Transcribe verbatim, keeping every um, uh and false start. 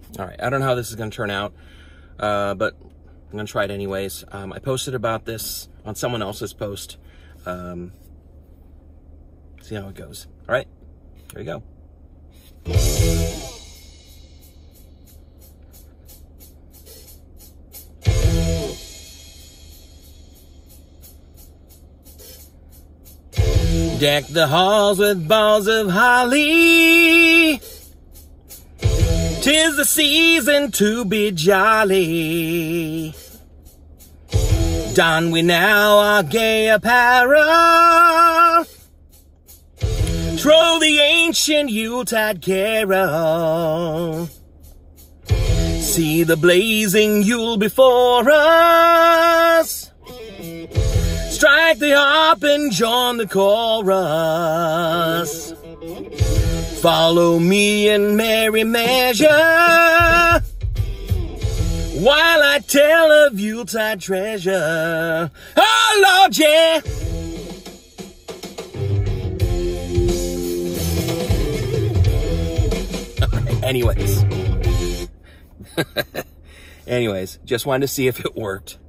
All right, I don't know how this is going to turn out, uh, but I'm going to try it anyways. Um, I posted about this on someone else's post. Um, see how it goes. All right, here we go. Deck the halls with balls of holly. 'Tis the season to be jolly. Don we now our gay apparel. Troll the ancient Yuletide carol. See the blazing Yule before us. Strike the harp and join the chorus. Follow me in merry measure while I tell of Yuletide treasure. Oh, Lord, yeah! Anyways. Anyways, just wanted to see if it worked.